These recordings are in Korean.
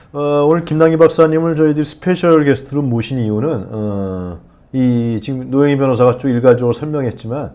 오늘 김남기 박사님을 저희들이 스페셜 게스트로 모신 이유는 지금 노영희 변호사가 쭉 일괄적으로 설명했지만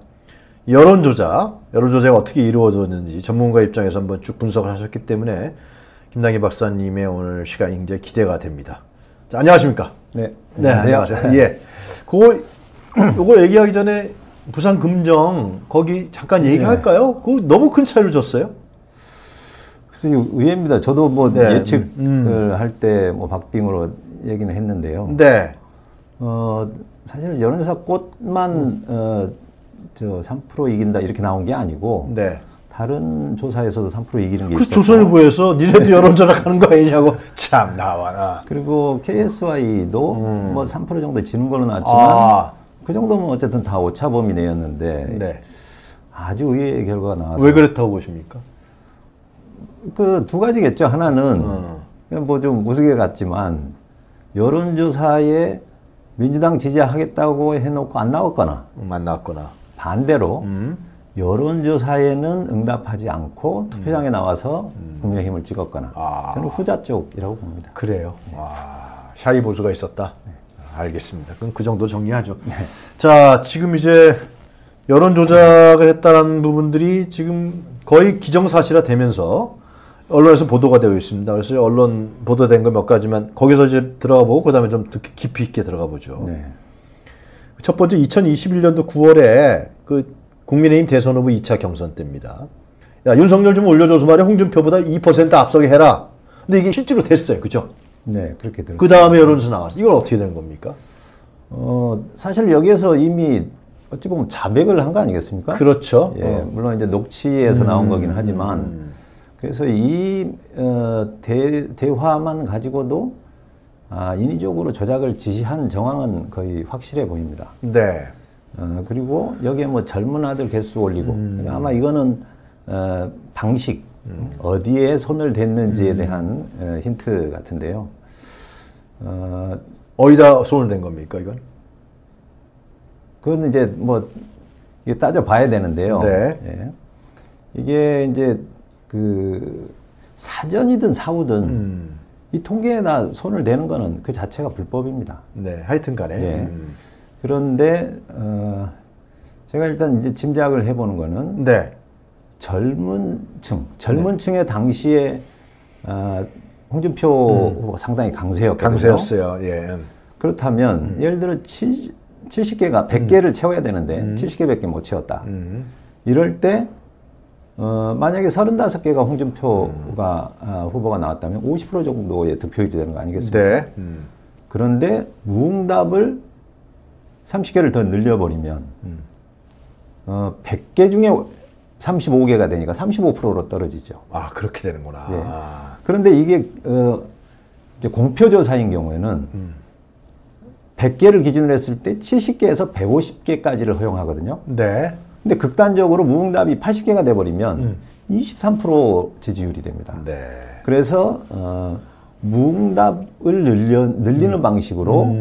여론조작이 어떻게 이루어졌는지 전문가 입장에서 한번 쭉 분석을 하셨기 때문에 김남기 박사님의 오늘 시간이 굉장히 기대가 됩니다. 자, 안녕하십니까? 네, 안녕하세요. 예, 요거 얘기하기 전에 부산 금정 거기 잠깐 얘기할까요? 그거 너무 큰 차이를 줬어요. 그래서 의외입니다. 저도 뭐 예측을 할 때 뭐 박빙으로 얘기는 했는데요. 네. 사실 여론조사 꽃만 저 3% 이긴다 이렇게 나온 게 아니고 네. 다른 조사에서도 3% 이기는 게 그 있었고 조선일보에서 니네도 여론조작 하는 거 아니냐고 참 나와라. 그리고 KSY도 뭐 3% 정도 지는 걸로 나왔지만 그 정도면 어쨌든 다 오차범위 내였는데 네. 아주 의외의 결과가 나와서 왜 그렇다고 보십니까? 그 두 가지겠죠. 하나는 뭐 좀 우스개 같지만 여론조사에 민주당 지지하겠다고 해놓고 안 나왔거나 안 나왔거나 반대로 여론조사에는 응답하지 않고 투표장에 나와서 국민의힘을 찍었거나 저는 후자 쪽이라고 봅니다. 그래요? 네. 샤이 보수가 있었다? 네. 알겠습니다. 그럼 그 정도 정리하죠. 네. 자, 지금 이제 여론조작을 했다는 부분들이 지금 거의 기정사실화 되면서 언론에서 보도가 되어 있습니다. 그래서 언론 보도된 거 몇 가지만 거기서 이제 들어가 보고 그 다음에 좀 깊이 있게 들어가 보죠. 네. 첫 번째 2021년도 9월에 그 국민의힘 대선 후보 2차 경선 때입니다. 야, 윤석열 좀 올려줘서 말이야. 홍준표보다 2% 앞서게 해라. 근데 이게 실제로 됐어요. 그죠? 네, 그렇게 됐어요. 그 다음에 여론조사 나왔어요. 이건 어떻게 된 겁니까? 사실 여기에서 이미 어찌 보면 자백을 한 거 아니겠습니까? 그렇죠. 예, 물론 이제 녹취에서 나온 거긴 하지만 그래서 이 대화만 가지고도 인위적으로 조작을 지시한 정황은 거의 확실해 보입니다. 네. 그리고 여기에 뭐 젊은 아들 개수 올리고 그러니까 아마 이거는 방식 어디에 손을 댔는지에 대한 힌트 같은데요. 어디다 손을 댄 겁니까 이건? 그건 이제 뭐 이게 따져 봐야 되는데요. 네. 예. 이게 이제 그 사전이든 사후든 이 통계에다 손을 대는 거는 그 자체가 불법입니다. 네, 하여튼 간에. 예. 그런데 제가 일단 이제 짐작을 해보는 거는 네. 젊은 층의 당시에 홍준표 후보가 상당히 강세였거든요. 강세였어요. 예. 그렇다면 예를 들어 70개가 100개를 채워야 되는데 70개밖에 못 채웠다. 이럴 때 만약에 35개가 홍준표가 후보가 나왔다면 50% 정도의 득표율이 되는 거 아니겠습니까? 네. 그런데 무응답을 30개를 더 늘려버리면 100개 중에 35개가 되니까 35%로 떨어지죠. 그렇게 되는구나. 예. 그런데 이게 이제 공표조사인 경우에는 100개를 기준으로 했을 때 70개에서 150개까지를 허용하거든요. 네. 근데 극단적으로 무응답이 80개가 돼버리면 23% 지지율이 됩니다. 네. 그래서 무응답을 늘리는 방식으로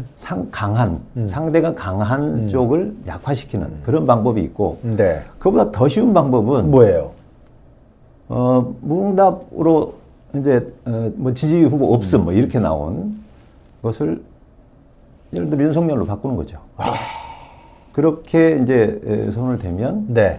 상대가 강한 쪽을 약화시키는 그런 방법이 있고 네. 그보다 더 쉬운 방법은 뭐예요? 무응답으로 이제 뭐 지지 후보 없음 뭐 이렇게 나온 것을 예를 들어 윤석열로 바꾸는 거죠. 그렇게 이제 손을 대면 네.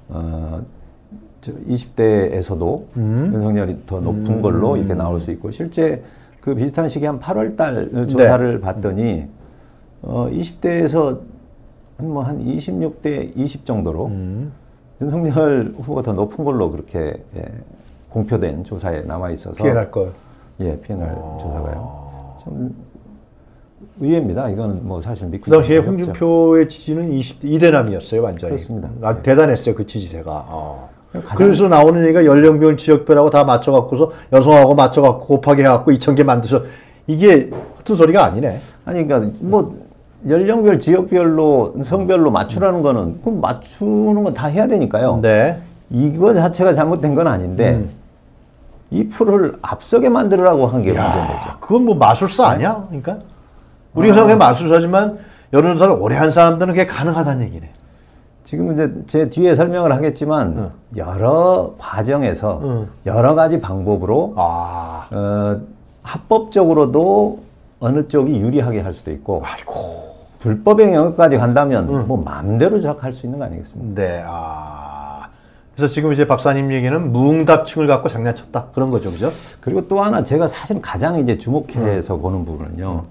20대에서도 윤석열이 더 높은 걸로 이렇게 나올 수 있고 실제 그 비슷한 시기 한 8월 달 조사를 네. 봤더니 20대에서 한 26대 20 정도로 윤석열 후보가 더 높은 걸로 그렇게 공표된 조사에 남아 있어서 피해갈 걸. 예, 피해갈 조사가요. 참 의외입니다. 이거는 뭐 사실 믿기 그 당시에 홍준표의 지지는 20대 이대남이었어요, 완전히. 그렇습니다. 아주 대단했어요, 그 지지세가. 그래서 나오는 얘기가 연령별, 지역별하고 다 맞춰갖고서 여성하고 맞춰갖고 곱하기 해갖고 2,000개 만드서 이게 헛된 소리가 아니네. 아니, 그러니까 뭐 연령별, 지역별로, 성별로 맞추라는 거는 그 맞추는 건 다 해야 되니까요. 네. 이거 자체가 잘못된 건 아닌데 이 프로를 앞서게 만들으라고 한 게 문제인 거죠. 그건 뭐 마술사 아니야? 그러니까 우리가 생각해 마술사지만 여론조사를 오래 한 사람들은 그게 가능하다는 얘기네. 지금 이제 제 뒤에 설명을 하겠지만 여러 과정에서 여러 가지 방법으로 합법적으로도 어느 쪽이 유리하게 할 수도 있고 아이고. 불법의 영역까지 간다면 뭐 마음대로 할 수 있는 거 아니겠습니까? 네. 그래서 지금 이제 박사님 얘기는 무응답층을 갖고 장난쳤다. 그런 거죠. 그죠? 그리고 또 하나 제가 사실 가장 이제 주목해서 보는 부분은요.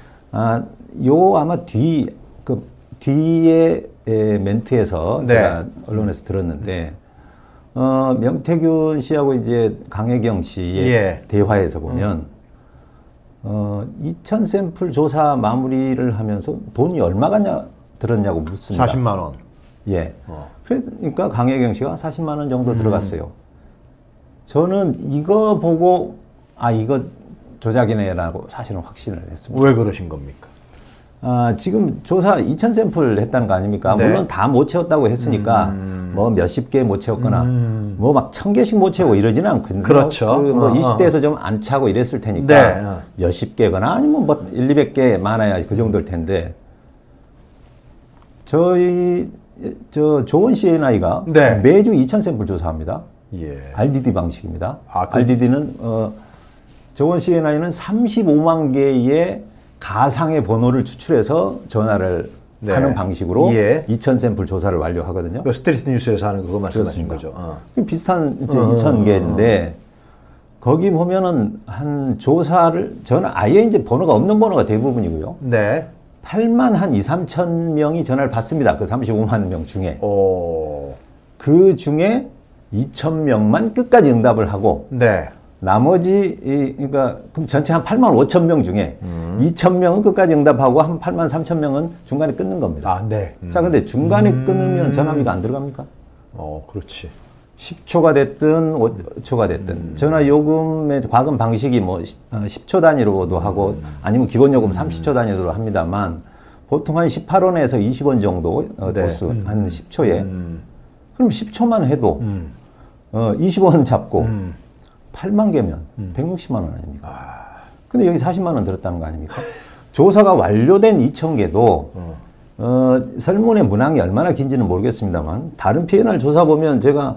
아마 뒤에 멘트에서 네. 제가 언론에서 들었는데, 명태균 씨하고 이제 강혜경 씨의 예. 대화에서 보면, 2000 샘플 조사 마무리를 하면서 돈이 얼마가 들었냐고 묻습니다. 40만 원. 예. 그러니까 강혜경 씨가 40만 원 정도 들어갔어요. 저는 이거 보고, 이거 조작이네라고 사실은 확신을 했습니다. 왜 그러신 겁니까? 지금 조사 2000 샘플 했다는 거 아닙니까? 네. 물론 다 못 채웠다고 했으니까 뭐 몇십 개 못 채웠거나 뭐 막 1000개씩 못 채우고 이러지는 않거든요. 그렇죠. 뭐 20대에서 좀 안 차고 이랬을 테니까 네. 몇십 개거나 아니면 뭐 1, 200개 많아야 그 정도일 텐데 조원 CNI가 네. 매주 2000 샘플 조사합니다. 예. RDD 방식입니다. 그- RDD는 조원 CNI는 35만 개의 가상의 번호를 추출해서 전화를 네. 하는 방식으로 예. 2000 샘플 조사를 완료하거든요. 그 스트리트 뉴스에서 하는 그거 말씀하신 그렇습니다. 거죠. 비슷한 이제 2000개인데 거기 보면은 한 조사를 저는 아예 이제 번호가 없는 번호가 대부분이고요. 네. 8만 한 2, 3천 명이 전화를 받습니다. 그 35만 명 중에. 그 중에 2,000명만 끝까지 응답을 하고 네. 나머지 그러니까 그럼 전체 한 8만 5천 명 중에 2,000명은 끝까지 응답하고 한 8만 3천 명은 중간에 끊는 겁니다. 네. 자, 근데 중간에 끊으면 전화비가 안 들어갑니까? 그렇지. 10초가 됐든 5초가 됐든 전화 요금의 과금 방식이 뭐 10초 단위로도 하고 아니면 기본 요금 30초 단위로 합니다만 보통 한 18원에서 20원 정도 네. 도수 한 10초에 그럼 10초만 해도 20원 잡고 8만 개면 160만 원 아닙니까? 근데 여기 40만 원 들었다는 거 아닙니까? 조사가 완료된 2,000개도 설문의 문항이 얼마나 긴지는 모르겠습니다만 다른 P&R 조사 보면 제가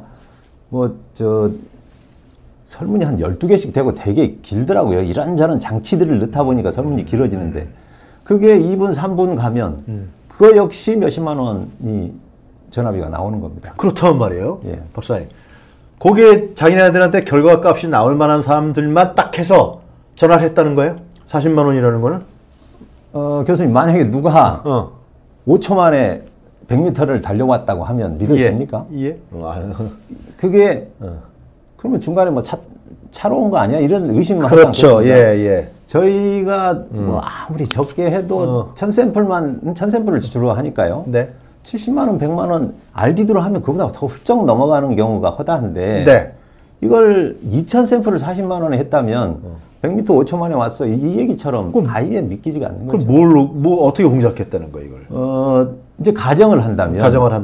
설문이 한 12개씩 되고 되게 길더라고요. 이런저런 장치들을 넣다 보니까 설문이 길어지는데 그게 2분, 3분 가면 그거 역시 몇십만 원이 전화비가 나오는 겁니다. 그렇다면 말이에요. 예. 박사님. 거기에 자기네들한테 결과 값이 나올 만한 사람들만 딱 해서 전화를 했다는 거예요? 40만 원이라는 거는? 교수님, 만약에 누가 5초 만에 100m를 달려왔다고 하면 믿으십니까? 예. 그게 그러면 중간에 뭐 차로 온 거 아니야? 이런 의심만 그렇죠. 하지 예, 않겠습니까? 예. 저희가 뭐 아무리 적게 해도 1000샘플을 주로 하니까요. 네. 70만 원, 100만 원 RDD로 하면 그보다 더 훌쩍 넘어가는 경우가 허다한데 네. 이걸 2000샘플을 40만 원에 했다면 100m 5초 만에 왔어. 이 얘기처럼 아예 믿기지가 않는 거죠. 그럼 어떻게 공작했다는 거예요, 이걸? 이제 가정을 한다면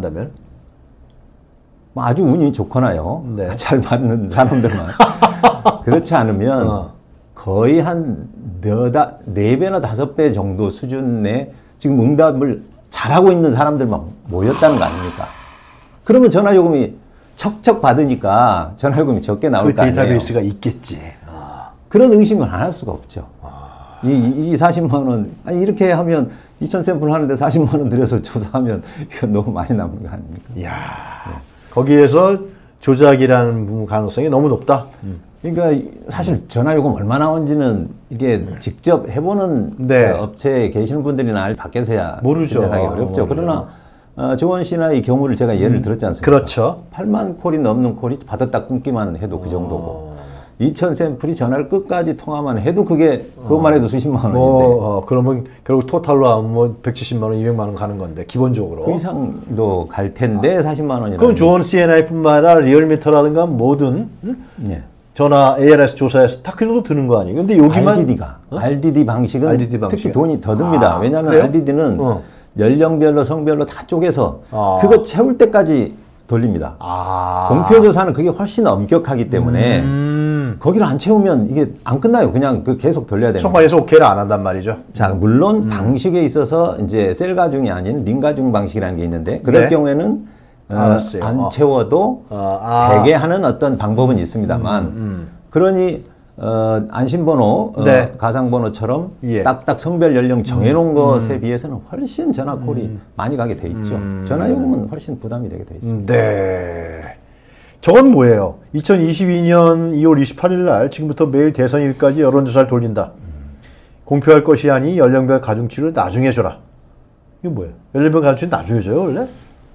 뭐 아주 운이 좋거나요. 네. 잘 받는 사람들만. 그렇지 않으면 거의 한 4배나 5배 정도 수준의 지금 응답을 잘하고 있는 사람들만 모였다는 거 아닙니까? 그러면 전화요금이 척척 받으니까 전화요금이 적게 나올 거 아니에요. 데이터베이스가 있겠지. 그런 의심을 안 할 수가 없죠. 이 40만 원, 아니 이렇게 하면 2000 샘플 하는데 40만 원 들여서 조사하면 이거 너무 많이 남는 거 아닙니까? 이야. 거기에서 조작이라는 가능성이 너무 높다. 그러니까 사실 전화요금 얼마 나온지는 이게 직접 해보는 네. 업체에 계시는 분들이나 밖에서야 모르죠. 하기 어렵죠. 그러나 조원 씨나 이 경우를 제가 예를 들었지 않습니까? 그렇죠. 8만 콜이 넘는 콜이 받았다 끊기만 해도 그 정도고 2000 샘플이 전화를 끝까지 통화만 해도 그것만 해도 수십만 원인데 그러면 결국 토탈로 하면 뭐 170만 원, 200만 원 가는 건데 기본적으로. 그 이상도 갈 텐데 40만 원이라는. 그럼 조원 CNI뿐만 아니라 리얼미터라든가 모든 예. 전화 ARS 조사에서 다 그 정도 드는 거 아니에요? 근데 여기만 RDD 방식은 RDD 방식. 특히 돈이 더 듭니다. 왜냐하면 그래요? RDD는 연령별로 성별로 다 쪼개서 아. 그거 채울 때까지 돌립니다. 공표조사는 그게 훨씬 엄격하기 때문에 거기를 안 채우면 이게 안 끝나요. 그냥 계속 돌려야 되는 거예요. 총괄에서 오케이를 안 한단 말이죠. 자, 물론 방식에 있어서 이제 셀 가중이 아닌 링 가중 방식이라는 게 있는데 그럴 네. 경우에는 안 채워도 되게 하는 어떤 방법은 있습니다만 그러니 안심번호, 네. 가상번호처럼 예. 딱딱 성별 연령 정해놓은 것에 비해서는 훨씬 전화콜이 많이 가게 돼 있죠. 전화요금은 훨씬 부담이 되게 돼 있습니다. 네. 저건 뭐예요? 2022년 2월 28일 날 지금부터 매일 대선일까지 여론조사를 돌린다. 공표할 것이 아니 연령별 가중치를 나중에 줘라. 이게 뭐예요? 연령별 가중치를 나중에 줘요, 원래?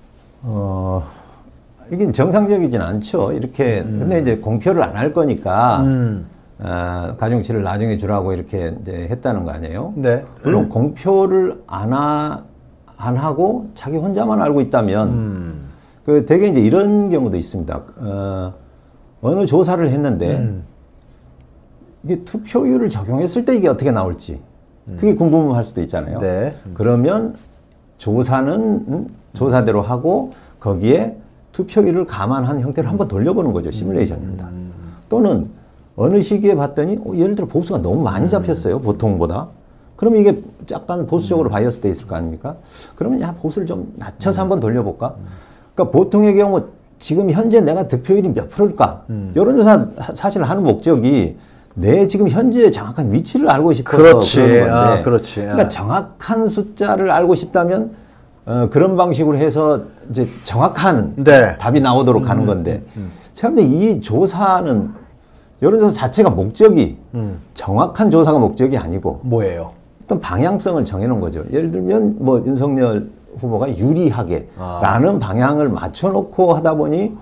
이게 정상적이진 않죠. 이렇게 근데 이제 공표를 안 할 거니까 가중치를 나중에 주라고 이렇게 이제 했다는 거 아니에요? 네. 물론 공표를 안 하고 자기 혼자만 알고 있다면 그 되게 이제 이런 경우도 있습니다. 어느 조사를 했는데 이게 투표율을 적용했을 때 이게 어떻게 나올지 그게 궁금할 수도 있잖아요. 네. 그러면 조사는 조사대로 하고 거기에 투표율을 감안한 형태로 한번 돌려보는 거죠. 시뮬레이션입니다. 또는 어느 시기에 봤더니 예를 들어 보수가 너무 많이 잡혔어요. 보통보다. 그러면 이게 약간 보수적으로 바이어스 돼 있을 거 아닙니까? 그러면 야 보수를 좀 낮춰서 한번 돌려볼까? 그러니까 보통의 경우 지금 현재 내가 득표율이 몇 프로일까? 여론조사 사실 하는 목적이 내 지금 현재 정확한 위치를 알고 싶어서 그렇지. 그러는 건데 아, 그렇지. 그러니까 정확한 숫자를 알고 싶다면 그런 방식으로 해서 이제 정확한 네. 답이 나오도록 하는 건데 제가 근데 이 조사는 여론조사 자체가 목적이 정확한 조사가 목적이 아니고 뭐예요? 어떤 방향성을 정해놓은 거죠. 예를 들면 뭐 윤석열 후보가 유리하게 라는 방향을 맞춰놓고 하다 보니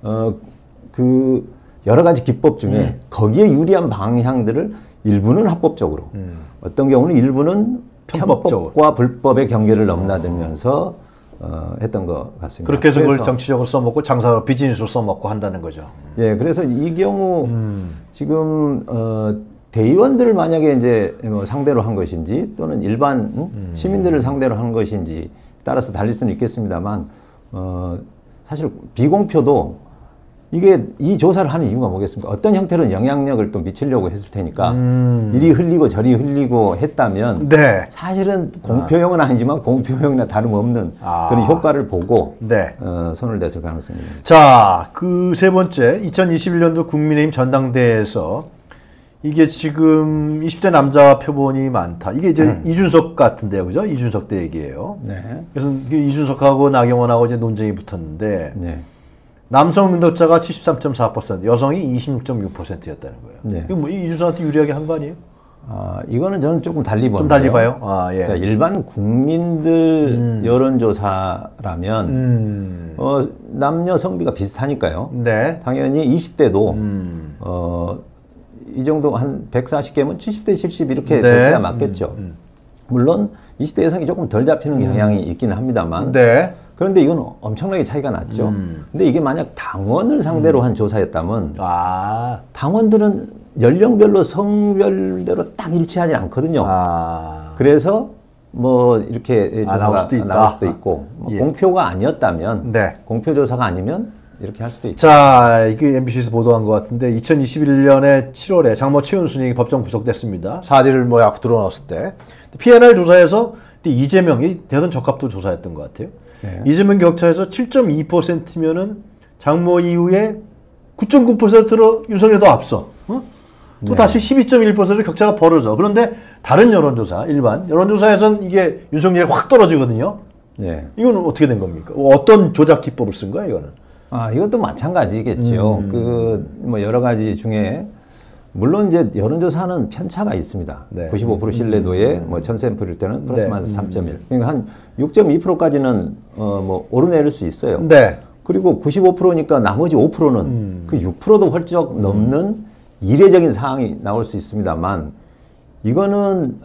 그 여러 가지 기법 중에 거기에 유리한 방향들을 일부는 합법적으로 어떤 경우는 일부는 편법과 불법의 경계를 넘나들면서 했던 것 같습니다. 그렇게 해서 그걸 정치적으로 써먹고 장사로 비즈니스로 써먹고 한다는 거죠. 예, 그래서 이 경우 지금 대의원들을 만약에 이제 뭐 상대로 한 것인지 또는 일반 시민들을 상대로 한 것인지 따라서 달릴 수는 있겠습니다만 사실 비공표도 이게 이 조사를 하는 이유가 뭐겠습니까? 어떤 형태로는 영향력을 또 미치려고 했을 테니까 이리 흘리고 저리 흘리고 했다면 네. 사실은 공표형은 아니지만 공표형이나 다름없는 그런 효과를 보고 네. 손을 댔을 가능성이 있습니다. 자, 그 세 번째 2021년도 국민의힘 전당대회에서 이게 지금 20대 남자 표본이 많다. 이게 이제 이준석 같은데요, 그죠? 이준석 때 얘기예요. 네. 그래서 이준석하고 나경원하고 이제 논쟁이 붙었는데 네. 남성 응답자가 73.4%, 여성이 26.6%였다는 거예요. 네. 이거 뭐 이준석한테 유리하게 한 거 아니에요? 이거는 저는 조금 달리 보는데요. 좀 달리 봐요. 아, 예. 자, 일반 국민들 여론조사라면 남녀 성비가 비슷하니까요. 네. 당연히 20대도 이 정도 한 140개면 70대 70 이렇게 네. 됐어야 맞겠죠. 물론 20대 여성이 조금 덜 잡히는 경향이 있기는 합니다만 네. 그런데 이건 엄청나게 차이가 났죠. 근데 이게 만약 당원을 상대로 한 조사였다면 아. 당원들은 연령별로 성별대로 딱 일치하지 않거든요. 아. 그래서 뭐 이렇게 나올 수도 있다. 나올 수도 있고 뭐 예. 공표가 아니었다면 네. 공표 조사가 아니면 이렇게 할 수도 있죠. 자, 이게 MBC에서 보도한 것 같은데 2021년에 7월에 장모 최은순이 법정 구속됐습니다. 사지를 뭐 약 드러났을 때. PNR 조사에서 이재명이 대선 적합도 조사했던 것 같아요. 네. 이재명 격차에서 7.2%면은 장모 이후에 9.9%로 윤석열이 더 앞서. 어? 또 네. 다시 12.1%로 격차가 벌어져. 그런데 다른 여론조사, 일반 여론조사에선 이게 윤석열이 확 떨어지거든요. 네. 이거는 어떻게 된 겁니까? 어떤 조작 기법을 쓴 거야, 이거는? 이것도 마찬가지겠지요. 뭐 여러 가지 중에 물론 이제 여론조사는 편차가 있습니다. 네. 95% 신뢰도에 뭐 1000샘플일 때는 플러스 네. 마이너스 3.1. 그러니까 한 6.2%까지는 뭐 오르내릴 수 있어요. 네. 그리고 95%니까 나머지 5%는 그 6%도 훌쩍 넘는 이례적인 상황이 나올 수 있습니다만 이거는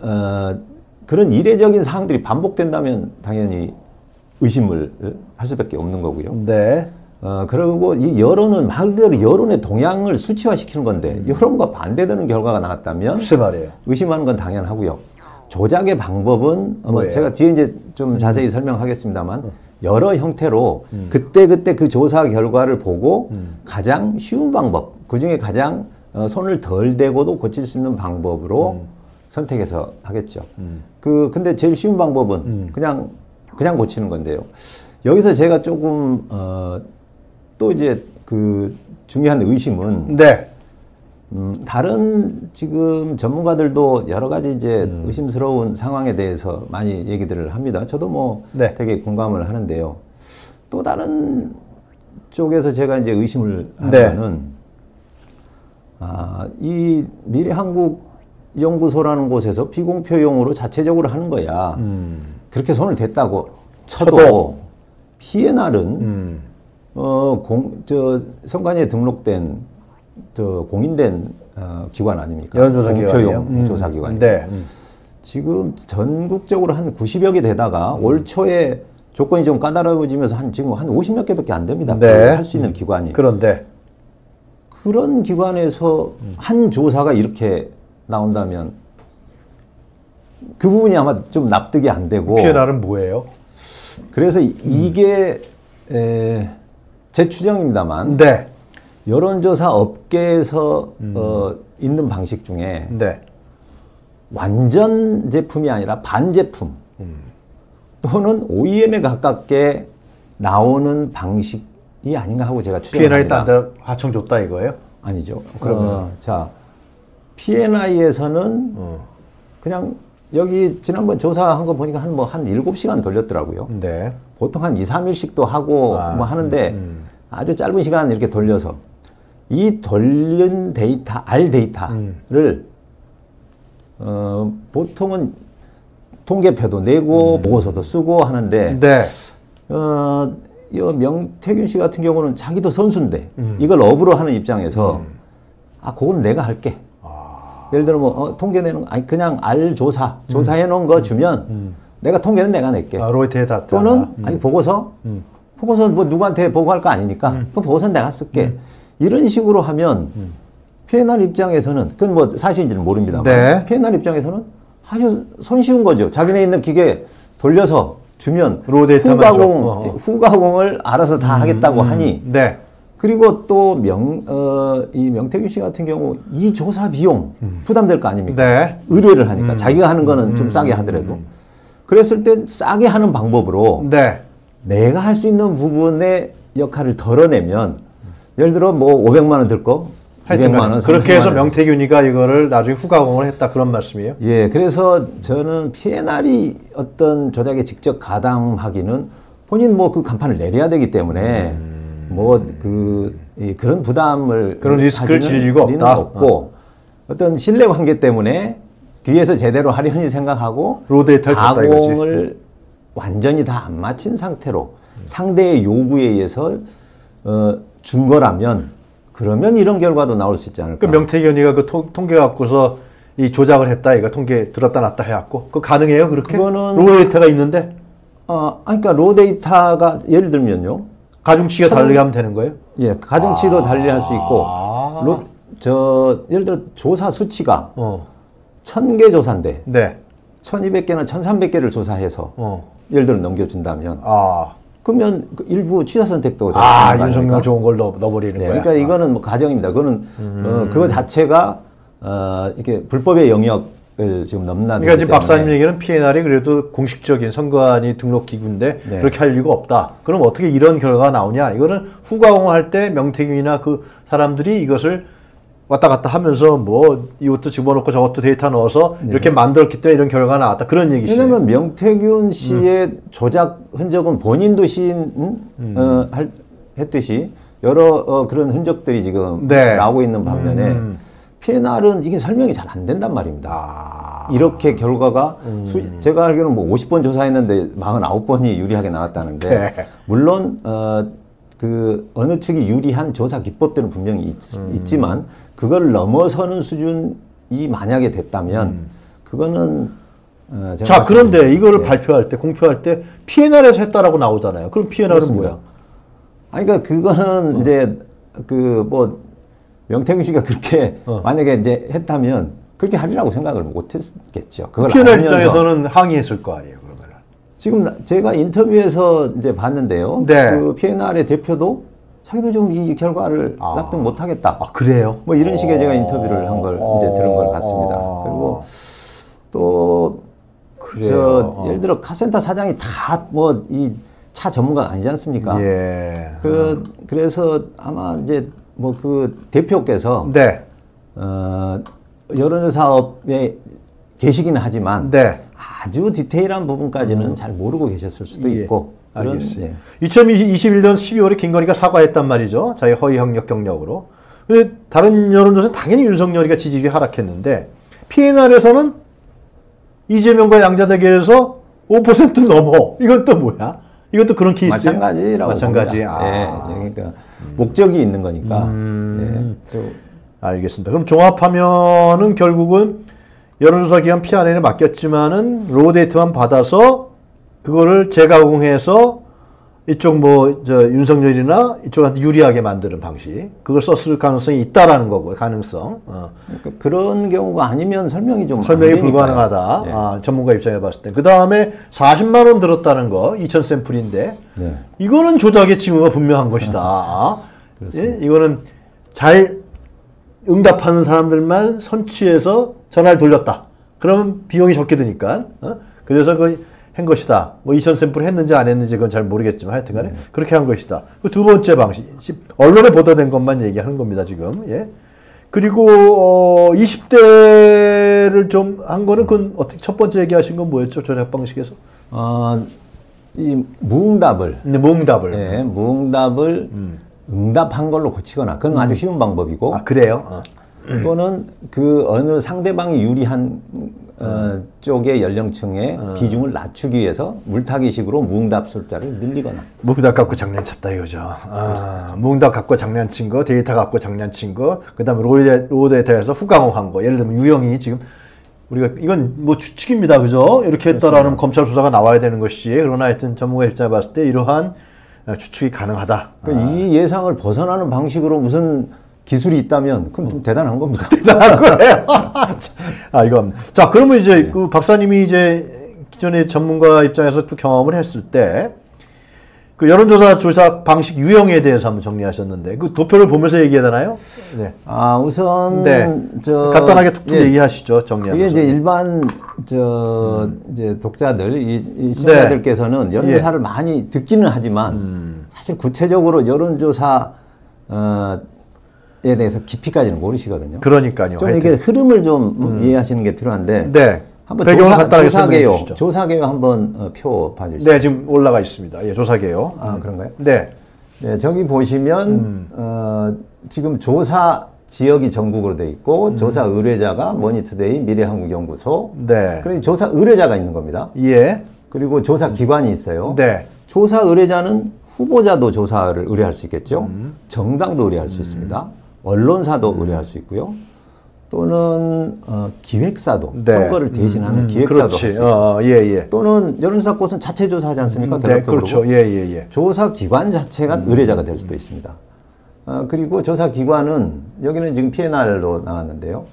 그런 이례적인 상황들이 반복된다면 당연히 의심을 할 수밖에 없는 거고요. 네. 그리고 이 여론은 말 그대로 여론의 동향을 수치화시키는 건데 여론과 반대되는 결과가 나왔다면 글쎄 말이에요. 의심하는 건 당연하고요. 조작의 방법은 뭐 제가 뒤에 이제 좀 자세히 설명하겠습니다만 여러 형태로 그때 그 조사 결과를 보고 가장 쉬운 방법, 그중에 가장 손을 덜 대고도 고칠 수 있는 방법으로 선택해서 하겠죠. 근데 제일 쉬운 방법은 그냥 고치는 건데요. 여기서 제가 조금 또 이제 그 중요한 의심은 네. 다른 지금 전문가들도 여러 가지 이제 의심스러운 상황에 대해서 많이 얘기들을 합니다. 저도 뭐 네. 되게 공감을 하는데요. 또 다른 쪽에서 제가 이제 의심을 하는 네. 거는 이 미래한국연구소라는 곳에서 비공표용으로 자체적으로 하는 거야. 그렇게 손을 댔다고 쳐도 PNR은 선관위에 등록된 공인된 기관 아닙니까? 공표용 조사기관이. 네. 지금 전국적으로 한 90여 개 되다가 올 초에 조건이 좀 까다로워지면서 지금 한 50몇 개밖에 안 됩니다. 네. 할 수 있는 기관이. 그런데 그런 기관에서 한 조사가 이렇게 나온다면 그 부분이 아마 좀 납득이 안 되고. PNR은 뭐예요? 그래서 이게 제 추정입니다만 네. 여론조사 업계에서 있는 방식 중에 네. 완전 제품이 아니라 반제품 또는 OEM에 가깝게 나오는 방식이 아닌가 하고 제가 PNR이 추정합니다. 딴 데 하청 줬다 이거예요? 아니죠. 그러면 자 PNI에서는 그냥 여기 지난번 조사한 거 보니까 한 7시간 돌렸더라고요. 네. 보통 한 2, 3일씩도 하고 뭐 하는데 아주 짧은 시간 이렇게 돌려서 이 돌린 데이터, R 데이터를 보통은 통계표도 내고 보고서도 쓰고 하는데 네. 이 명태균 씨 같은 경우는 자기도 선수인데 이걸 업으로 하는 입장에서 그건 내가 할게. 예를 들어 뭐 통계 내는 아니 그냥 R 조사해 놓은 거 주면 내가 통계는 내가 낼게. 로이터에 다 또는 아니 보고서 뭐 누구한테 보고할 거 아니니까 그 보고서는 내가 쓸게. 이런 식으로 하면 PNR 입장에서는 그건 뭐 사실인지는 모릅니다만 네. PNR 입장에서는 아주 손쉬운 거죠. 자기네 있는 기계 돌려서 주면 로 데이터만 줘. 후가공을 알아서 다 하겠다고 하니 네. 그리고 또 이 명태균 씨 같은 경우 이 조사 비용 부담될 거 아닙니까? 네. 의뢰를 하니까 자기가 하는 거는 좀 싸게 하더라도 그랬을 때 싸게 하는 방법으로 네. 내가 할 수 있는 부분의 역할을 덜어내면 예를 들어 뭐 500만 원 들 거 200만 원 그렇게 해서 명태균이가 이거를 나중에 후가공을 했다 그런 말씀이에요? 예, 그래서 저는 PNR이 어떤 조작에 직접 가담하기는 본인 뭐 그 간판을 내려야 되기 때문에 그런 부담을 그런 리스크를 질 이유가 없다. 없고 어떤 신뢰 관계 때문에 뒤에서 제대로 하려니 생각하고 로 데이터를 줬다 이거지. 가공을 완전히 다 안 마친 상태로 상대의 요구에 의해서 준 거라면 그러면 이런 결과도 나올 수 있지 않을까. 그 명태균이가 그 통계 갖고서 이 조작을 했다 이거 통계 들었다 놨다 해갖고 그거 가능해요 그렇게? 그거는 로 데이터가 있는데 그러니까 로 데이터가 예를 들면요. 가중치가 다르게 하면 되는 거예요? 예, 가중치도 달리 할 수 있고 예를 들어 조사 수치가 1000개 조사인데 네. 1200개나 1300개를 조사해서 예를 들어 넘겨준다면 그러면 그 일부 취사 선택도 윤석열 좋은 걸 넣어버리는 거야? 그러니까 이거는 뭐 가정입니다. 그거는 그거 자체가 이렇게 불법의 영역을 지금 넘나들기 그러니까 지금 박사님 얘기는 PNR이 그래도 공식적인 선관위 등록 기구인데 네. 그렇게 할 이유가 없다. 그럼 어떻게 이런 결과가 나오냐? 이거는 후가공할 때 명태균이나 그 사람들이 이것을 왔다 갔다 하면서 뭐 이것도 집어넣고 저것도 데이터 넣어서 이렇게 만들었기 때문에 이런 결과가 나왔다. 그런 얘기시네요. 왜냐하면 명태균 씨의 조작 흔적은 본인도 했듯이 여러 그런 흔적들이 지금 나오고 있는 반면에 PNR은 이게 설명이 잘 안 된단 말입니다. 이렇게 결과가 제가 알기로는 뭐 50번 조사했는데 49번이 유리하게 나왔다는데 물론 그 어느 측이 유리한 조사 기법들은 분명히 있지만 그걸 넘어서는 수준이 만약에 됐다면 그거는 자 그런데 이거를 발표할 때 공표할 때 PNR에서 했다라고 나오잖아요. 그럼 PNR은 그렇습니다. 뭐야? 아니 그러니까 그거는 이제 그 뭐 명태균 씨가 그렇게 만약에 이제 했다면 그렇게 하리라고 생각을 못했겠죠. 그걸 PNR 입장에서는 항의했을 거 아니에요. 그러면 지금 제가 인터뷰에서 이제 봤는데요. 네. 그 PNR의 대표도 자기도 좀 이 결과를 납득 못하겠다. 그래요? 뭐 이런 식의 제가 인터뷰를 한 걸 이제 들은 걸 같습니다. 그리고 또 예를 들어 카센터 사장이 다 뭐 이 차 전문가 아니지 않습니까? 예. 그래서 아마 이제 뭐 그 대표께서 네. 여론조사업에 계시기는 하지만 네. 아주 디테일한 부분까지는 잘 모르고 계셨을 수도 예. 있고. 알겠습니다. 2021년 12월에 김건희가 사과했단 말이죠. 자기 허위 학력 경력으로. 근데 다른 여론조사는 당연히 윤석열이가 지지율이 하락했는데 PNR에서는 이재명과 양자 대결에서 5% 넘어. 이건 또 뭐야? 이것도 그런 케이스예요? 마찬가지라고 마찬가지. 봅니다. 예, 그러니까 목적이 있는 거니까. 예, 알겠습니다. 그럼 종합하면은 결국은 여론조사 기관 PRN에 맡겼지만은 로 데이터만 받아서 그거를 재가공해서 이쪽 윤석열이나 이쪽한테 유리하게 만드는 방식, 그걸 썼을 가능성이 있다라는 거고, 가능성. 그러니까 그런 경우가 아니면 설명이 좀 설명이 불가능하다. 네. 전문가 입장에 봤을 때. 그 다음에 40만 원 들었다는 거, 2천 샘플인데, 네. 이거는 조작의 징후가 분명한 것이다. 예? 이거는 잘 응답하는 사람들만 선취해서 전화를 돌렸다. 그러면 비용이 적게 드니까. 그래서 한 것이다. 2천 샘플 했는지 안 했는지 그건 잘 모르겠지만 하여튼 간에 그렇게 한 것이다. 그 두 번째 방식. 언론에 보도된 것만 얘기하는 겁니다, 지금. 예. 그리고 20대를 좀 한 거는 그건 어떻게 첫 번째 얘기하신 건 뭐였죠? 조작 방식에서? 이 무응답을. 네, 무응답을. 예, 무응답을 응답한 걸로 고치거나 그건 아주 쉬운 방법이고. 아, 그래요? 또는 그 어느 상대방이 유리한 쪽의 연령층의 비중을 낮추기 위해서 물타기식으로 무응답 숫자를 늘리거나. 무응답 갖고 장난쳤다 이거죠. 무응답 갖고 장난친 거, 데이터 갖고 장난친 거, 그 다음에 로 데이터에서 후강호한 거. 예를 들면 유형이 지금 우리가 이건 추측입니다, 그죠? 이렇게 했다라는 검찰 수사가 나와야 되는 것이. 그러나 하여튼 전문가 입장에 봤을 때 이러한 추측이 가능하다. 그러니까 이 예상을 벗어나는 방식으로 무슨 기술이 있다면 그건 좀 대단한 겁니다. 대단한 거예요. 이거. 자, 그러면 이제 그 박사님이 이제 기존의 전문가 입장에서 또 경험을 했을 때 그 여론조사 조작 방식 유형에 대해서 한번 정리하셨는데 그 도표를 보면서 얘기해야 되나요? 네. 우선 간단하게 툭툭 얘기하시죠. 정리하면서. 이게 이제 일반 이제 독자들 이 시청자들께서는 여론조사를 많이 듣기는 하지만 사실 구체적으로 여론조사 에 대해서 깊이까지는 모르시거든요. 그러니까요. 좀 이게 흐름을 좀 이해하시는 게 필요한데. 네. 한번 배경을 간단하게 설명해 주시죠. 조사개요 한번 표 봐주시죠. 네, 지금 올라가 있습니다. 예, 조사개요. 그런가요? 네. 네, 저기 보시면 지금 조사 지역이 전국으로 돼 있고 조사 의뢰자가 머니투데이 미래한국연구소. 네. 그리고 조사 의뢰자가 있는 겁니다. 예. 그리고 조사 기관이 있어요. 네. 조사 의뢰자는 후보자도 조사를 의뢰할 수 있겠죠. 정당도 의뢰할 수 있습니다. 언론사도 의뢰할 수 있고요. 또는 기획사도 선거를 대신하는 기획사도 할 수 있고. 예. 또는 여론조사 꽃은 자체 조사하지 않습니까? 네, 그렇죠. 예. 조사 기관 자체가 의뢰자가 될 수도 있습니다. 그리고 조사 기관은 여기는 지금 PNR로 나왔는데요.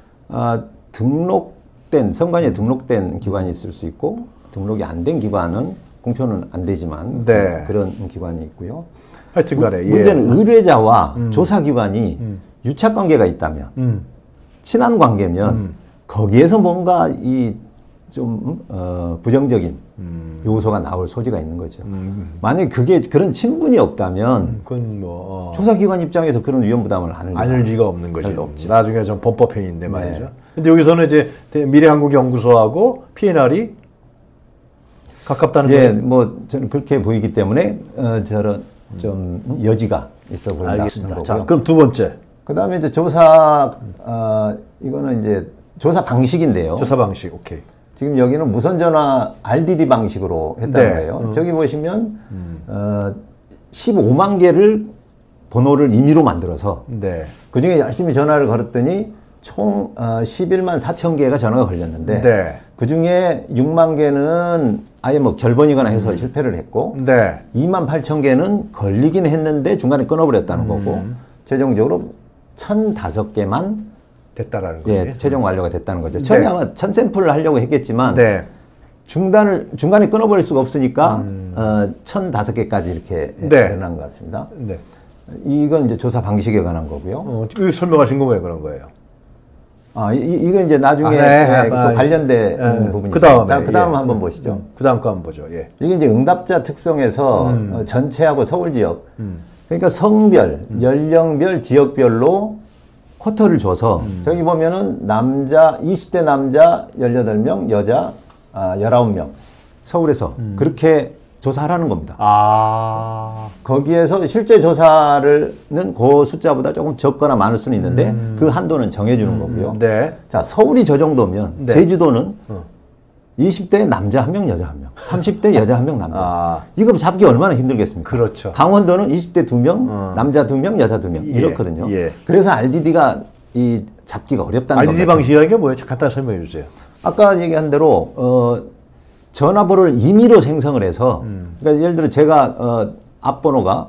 등록된 선관위에 등록된 기관이 있을 수 있고 등록이 안 된 기관은 공표는 안 되지만 그런 기관이 있고요. 하여튼 간에 문제는 의뢰자와 조사 기관이 유착 관계가 있다면 친한 관계면 거기에서 뭔가 좀 부정적인 요소가 나올 소지가 있는 거죠. 만약에 그게 그런 친분이 없다면 그건 조사기관 입장에서 그런 위험 부담을 안을 리가 없는 거죠. 나중에 좀 범법행위인데 말이죠. 네. 근데 여기서는 이제 미래한국연구소하고 PNR이 가깝다는 거예요. 저는 그렇게 보이기 때문에 저런 좀 여지가 있어 보인다. 알겠습니다. 자, 그럼 두 번째. 그 다음에 이제 조사, 이거는 이제 조사 방식인데요. 조사 방식, 오케이. 지금 여기는 무선전화 RDD 방식으로 했다는 거예요. 저기 보시면, 15만 개를 번호를 임의로 만들어서, 그 중에 열심히 전화를 걸었더니 총 11만 4천 개가 전화가 걸렸는데, 그 중에 6만 개는 아예 결번이거나 해서 실패를 했고, 2만 8천 개는 걸리긴 했는데 중간에 끊어버렸다는 거고, 최종적으로 1,005개만 됐다라는 거죠. 예, 최종 완료가 됐다는 거죠. 처음에 아마 1,000샘플을 하려고 했겠지만 중간에 끊어버릴 수가 없으니까 1,005개까지 이렇게 늘어난 것 같습니다. 이건 이제 조사 방식에 관한 거고요. 이거 설명하신 거 왜 그런 거예요? 이건 이제 나중에 또 관련된 부분이 그 다음에 한번 보시죠. 그 다음 거 한번 보죠. 예. 이게 이제 응답자 특성에서 전체하고 서울 지역 그러니까 성별, 연령별, 지역별로 쿼터를 줘서 저기 보면은 남자 20대 남자 18명, 여자 19명 서울에서 그렇게 조사하라는 겁니다. 거기에서 실제 조사는 그 숫자보다 조금 적거나 많을 수는 있는데 그 한도는 정해주는 거고요. 네. 자, 서울이 저 정도면 네. 제주도는 20대 남자 1명, 여자 1명, 30대 여자 1명, 남자. 이거 잡기 얼마나 힘들겠습니까? 그렇죠. 강원도는 20대 2명, 남자 2명, 여자 2명 이렇거든요. 예. 그래서 RDD가 이 잡기가 어렵다는 겁니다. RDD 방식이라는 게 뭐예요? 간단히 설명해 주세요. 아까 얘기한 대로 전화번호를 임의로 생성을 해서 그러니까 예를 들어 제가 앞번호가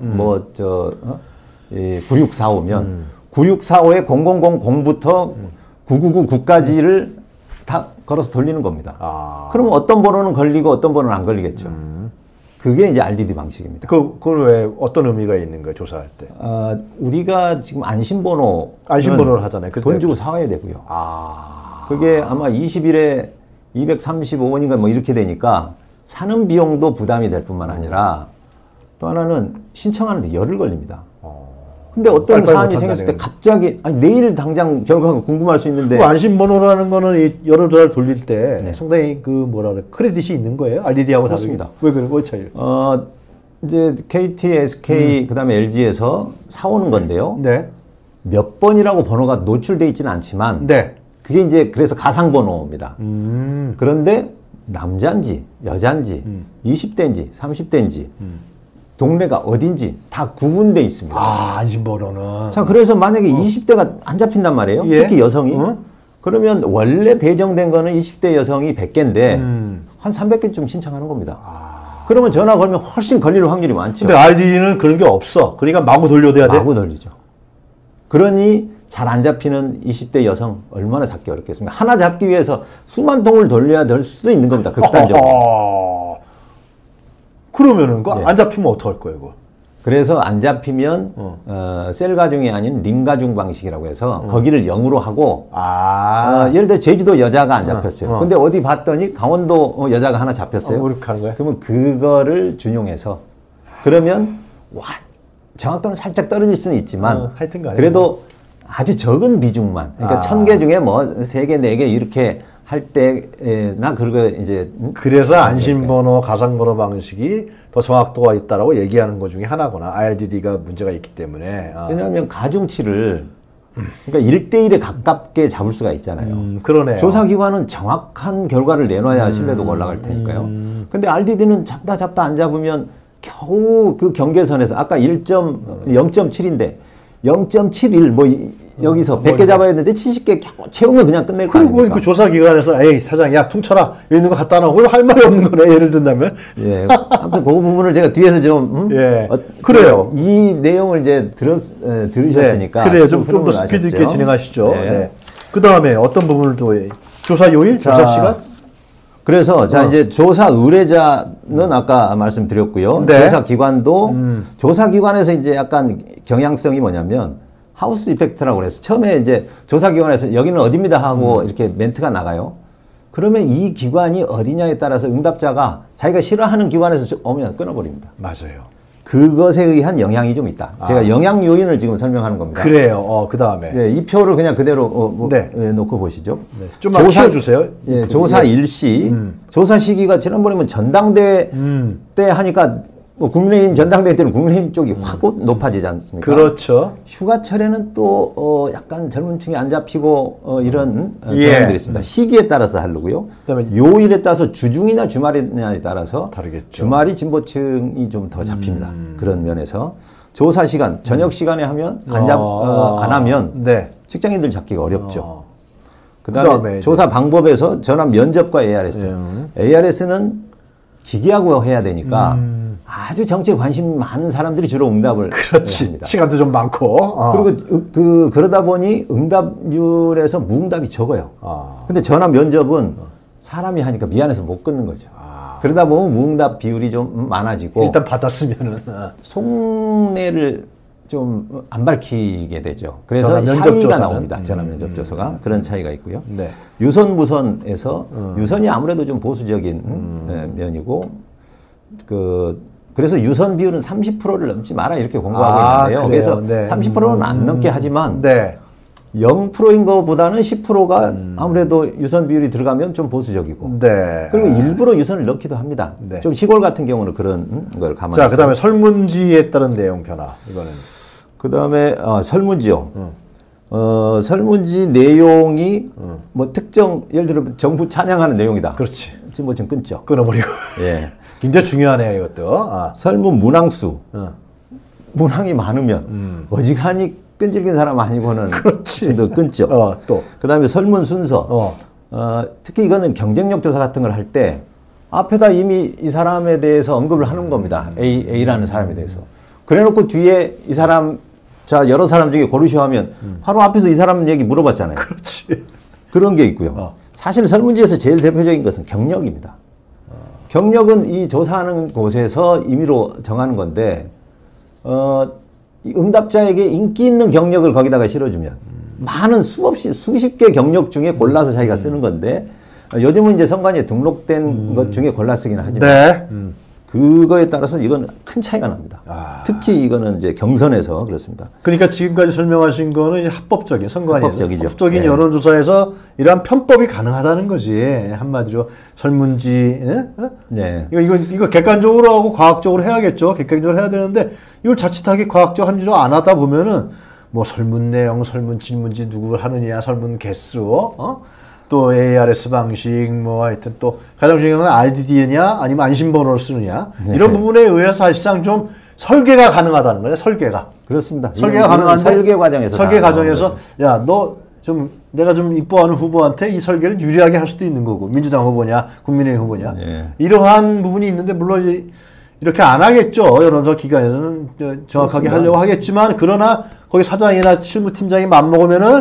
9645면 9645에 0000부터 9999까지를 다 걸어서 돌리는 겁니다. 그러면 어떤 번호는 걸리고 어떤 번호는 안 걸리겠죠. 그게 이제 RDD 방식입니다. 그건 왜 어떤 의미가 있는 거예요? 조사할 때? 우리가 지금 안심번호를 하잖아요. 돈 주고 사와야 되고요. 그게 아마 20일에 235원인가 뭐 이렇게 되니까 사는 비용도 부담이 될 뿐만 아니라 또 하나는 신청하는데 열흘 걸립니다. 근데 어떤 사안이 생겼을 때 갑자기 내일 당장 결과가 궁금할 수 있는데 안심번호라는 거는 이 여러 조사를 돌릴 때 상당히 크레딧이 있는 거예요? RDD하고 그렇습니다. 왜 그런 거 차이를? 이제 KT, SK 그다음에 LG에서 사오는 건데요. 네. 몇 번이라고 번호가 노출돼 있지는 않지만 네. 그게 이제 그래서 가상 번호입니다. 그런데 남자인지 여자인지 20대인지 30대인지 동네가 어딘지 다 구분돼 있습니다. 안심번호는. 자, 그래서 만약에 20대가 안 잡힌단 말이에요. 예? 특히 여성이. 그러면 원래 배정된 거는 20대 여성이 100개인데 한 300개쯤 신청하는 겁니다. 그러면 전화 걸면 훨씬 걸릴 확률이 많죠. 근데 RDD는 그런 게 없어. 그러니까 마구 돌려야 돼? 마구 돌리죠. 그러니 잘 안 잡히는 20대 여성 얼마나 잡기 어렵겠습니까? 하나 잡기 위해서 수만 통을 돌려야 될 수도 있는 겁니다. 극단적으로. 그러면은 안 잡히면 어떡할 거예요, 그거? 그래서 안 잡히면 셀 가중이 아닌 림 가중 방식이라고 해서 거기를 0으로 하고 예를 들어 제주도 여자가 안 잡혔어요. 근데 어디 봤더니 강원도 여자가 하나 잡혔어요. 그렇게 하는 거야? 그러면 그거를 준용해서 그러면 정확도는 살짝 떨어질 수는 있지만 하여튼 간에 그래도 아주 적은 비중만 그러니까 1000개 중에 뭐 3개, 4개 이렇게 할 때나 그거 이제 그래서 안심번호, 가상번호 방식이 더 정확도가 있다라고 얘기하는 것 중에 하나구나. RDD가 문제가 있기 때문에. 왜냐하면 가중치를 그러니까 1대1에 가깝게 잡을 수가 있잖아요. 그러네요. 조사기관은 정확한 결과를 내놔야 신뢰도가 올라갈 테니까요. 근데 RDD는 잡다 안 잡으면 겨우 그 경계선에서 아까 0.7인데 0.71 뭐 여기서 100개 잡아야 했는데 70개 채우면 그냥 끝낼 거 아닙니까? 그리고 그 조사기관에서 에이 사장 야 퉁쳐라 여기 있는 거 갖다 놔. 할 말이 없는 거네 예를 든다면. 예. 아무튼 그 부분을 제가 뒤에서 좀 예. 그래요. 이 내용을 이제 들으셨으니까 네. 그래요. 좀 더 스피드 있게 진행하시죠. 네. 네. 그 다음에 어떤 부분을 또 조사 요일, 조사 시간? 그래서 자 이제 조사 의뢰자는 아까 말씀드렸고요. 네. 조사 기관도 조사 기관에서 이제 약간 경향성이 뭐냐면 하우스 이펙트라고 그래서 처음에 이제 조사 기관에서 여기는 어디입니다 하고 이렇게 멘트가 나가요. 그러면 이 기관이 어디냐에 따라서 응답자가 자기가 싫어하는 기관에서 오면 끊어버립니다. 맞아요. 그것에 의한 영향이 좀 있다. 제가 영향 요인을 지금 설명하는 겁니다. 그래요. 그 다음에. 네, 이 표를 그냥 그대로 네. 놓고 보시죠. 네. 좀만 키워주세요. 예, 조사 일시, 조사 시기가 지난번에면 전당대회 때 하니까 뭐 국민의힘 전당대회 때는 국민의힘 쪽이 확 높아지지 않습니까? 그렇죠. 휴가철에는 또 약간 젊은 층이 안 잡히고 이런 예. 경향들이 있습니다. 시기에 따라서 다르고요. 그다음에 요일에 따라서 주중이나 주말이냐에 따라서 다르겠죠. 주말이 진보층이 좀 더 잡힙니다. 그런 면에서 조사 시간 저녁 시간에 하면 안 하면 네. 직장인들 잡기가 어렵죠. 그다음에 조사 방법에서 전화 면접과 ARS. ARS는 기계하고 해야 되니까 아주 정치에 관심 많은 사람들이 주로 응답을 합니다. 시간도 좀 많고. 그리고 그러다 보니 응답률에서 무응답이 적어요. 근데 전화 면접은 사람이 하니까 미안해서 못 끊는 거죠. 그러다 보면 무응답 비율이 좀 많아지고 일단 받았으면은 속내를 좀 안 밝히게 되죠. 그래서 전화 면접 차이가 조사는? 나옵니다. 전화 면접 조사가 그런 차이가 있고요. 네. 유선 무선에서 유선이 아무래도 좀 보수적인 면이고 그래서 유선 비율은 30%를 넘지 마라 이렇게 공부하고 있는데요. 그래요? 그래서 네. 30%는 안 넘게 하지만 네. 0%인 것보다는 10%가 아무래도 유선 비율이 들어가면 좀 보수적이고. 네. 그리고 일부러 유선을 넣기도 합니다. 네. 좀 시골 같은 경우는 그런 걸 감안해서. 자, 그다음에 설문지에 따른 내용 변화. 이거는 그다음에 설문지요. 설문지 내용이 뭐 특정 예를 들어 정부 찬양하는 내용이다. 그렇지. 지금 끊죠. 끊어버리고. 예. 굉장히 중요하네요, 이것도. 아. 설문 문항수. 어. 문항이 많으면 어지간히 끈질긴 사람 아니고는 그렇지. 더 끊죠. 또. 그다음에 설문 순서. 특히 이거는 경쟁력 조사 같은 걸 할 때 앞에다 이미 이 사람에 대해서 언급을 하는 겁니다. A라는 사람에 대해서. 그래놓고 뒤에 이 사람 자 여러 사람 중에 고르시오 하면 바로 앞에서 이 사람 얘기 물어봤잖아요. 그렇지. 그런 게 있고요. 사실 설문지에서 제일 대표적인 것은 경력입니다. 경력은 이 조사하는 곳에서 임의로 정하는 건데 이 응답자에게 인기 있는 경력을 거기다가 실어주면 많은 수없이 수십 개 경력 중에 골라서 자기가 쓰는 건데 요즘은 이제 선관위에 등록된 것 중에 골라 쓰기는 하지만 네. 그거에 따라서 이건 큰 차이가 납니다. 특히 이거는 이제 경선에서 그렇습니다. 그러니까 지금까지 설명하신 거는 이제 합법적인 선관위 합법적이죠. 합법적인 네. 여론조사에서 이러한 편법이 가능하다는 거지. 한마디로 설문지. 네. 이거 객관적으로 하고 과학적으로 해야겠죠. 객관적으로 해야 되는데 이걸 자칫하게 과학적 합리적으로 안 하다 보면은 뭐 설문 내용, 설문 질문지 누구 하느냐, 설문 개수, 또 ARS 방식, 뭐 하여튼 또 가장 중요한 건 RDD냐 아니면 안심번호를 쓰느냐 이런 부분에 의해서 사실상 좀 설계가 가능하다는 거예요. 설계가. 그렇습니다. 설계가 가능한데 설계 과정에서 설계 과정에서 야, 너 좀 내가 좀 이뻐하는 후보한테 이 설계를 유리하게 할 수도 있는 거고 민주당 후보냐 국민의힘 후보냐 이러한 부분이 있는데 물론 이렇게 안 하겠죠. 여론조사 기관에서는 정확하게 그렇습니다. 하려고 하겠지만 그러나 거기 사장이나 실무팀장이 맘먹으면은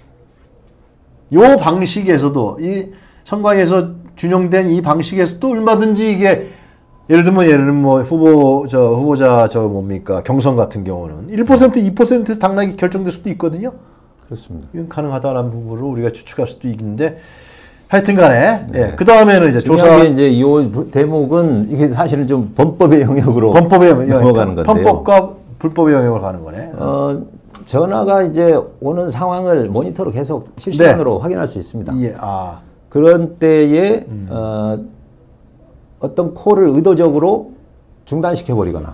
요 방식에서도 이 선관위에서 준용된 이 방식에서도 얼마든지 이게 예를 들면 뭐 후보자 뭡니까 경선 같은 경우는 1% 2%에서 당락이 결정될 수도 있거든요. 그렇습니다. 이건 가능하다라는 부분으로 우리가 추측할 수도 있는데 하여튼간에 예, 그 다음에는 이제 조사 이제 이 대목은 이게 사실은 좀 범법의 영역으로 넘어가는 건데요. 범법과 불법의 영역으로 가는 거네. 전화가 이제 오는 상황을 모니터로 계속 실시간으로 확인할 수 있습니다. 예, 그런 때에 어떤 콜을 의도적으로 중단시켜 버리거나